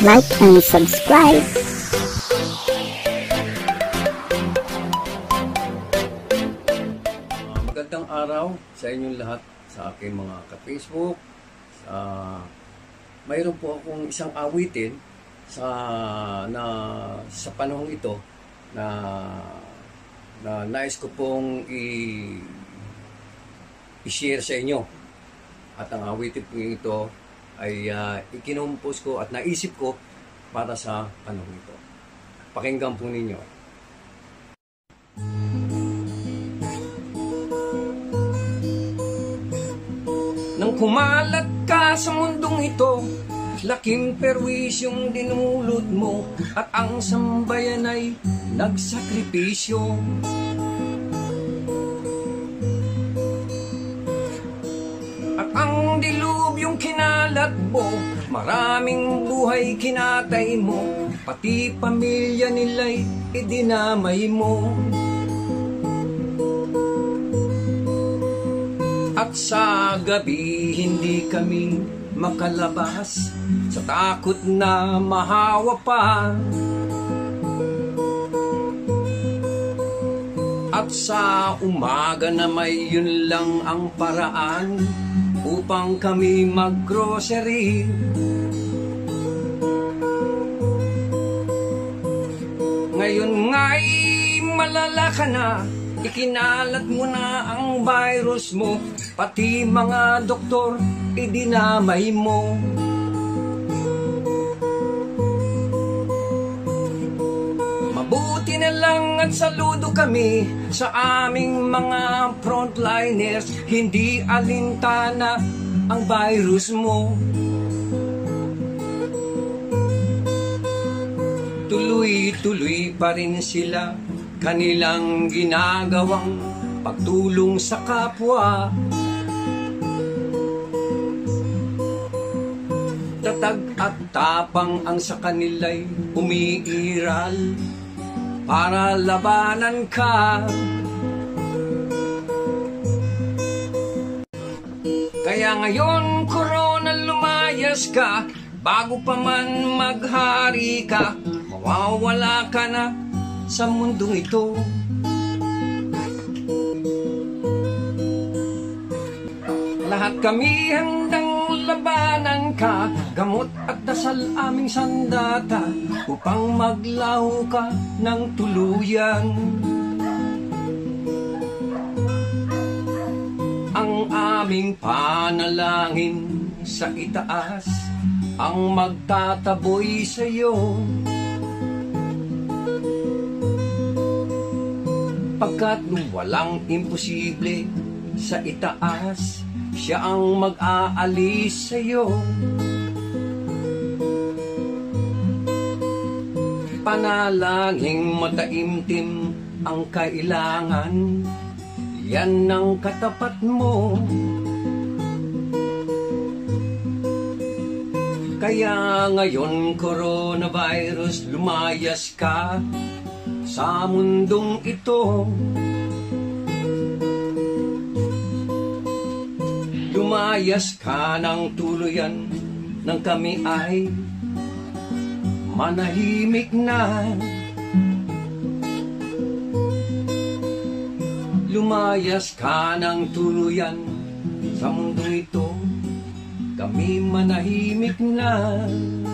like and subscribe. Magandang araw sa inyong lahat, sa aking mga ka-Facebook. Mayroon po akong isang awitin sa panahong ito na nais ko pong i-share sa inyo. At ang awitin po ito ay ikinumpos ko at naisip ko para sa panahong ito. Pakinggan po ninyo. Nang kumalat ka sa mundong ito, laking perwisyong dinulot mo, at ang sambayan ay nagsakripisyo. At ang dilubyong kinalat mo, maraming buhay kinatay mo, pati pamilya nila'y idinamay mo. At sa gabi hindi kami makalabas sa takot na mahawa pa. At sa umaga na may yun lang ang paraan upang kami mag-grocery. Ngayon nga'y malala ka na, ikinalat mo na ang virus mo, pati mga doktor idinamay mo. Mabuti na lang at saludo kami sa aming mga frontliners, hindi alintana ang virus mo. Tuloy-tuloy pa rin sila kanilang ginagawang pagtulong sa kapwa. Tatag at tapang ang sa kanila'y umiiral para labanan ka. Kaya ngayon, corona, lumayas ka, bago pa man maghari ka, mawawala ka na sa mundong ito. Lahat kami handang labanan ka, gamot at dasal aming sandata, upang maglaho ka ng tuluyan. Ang aming panalangin sa itaas ang magtataboy sa iyo. Pagkat walang imposible sa itaas, siya ang mag-aalis sa iyo. Panalangin mataimtim ang kailangan, yan ang katapat mo. Kaya ngayon, coronavirus, lumayas ka sa mundong ito. Lumayas ka ng tuluyan, nang kami ay manahimik na. Lumayas ka ng tuluyan sa mundong ito, kami manahimik na.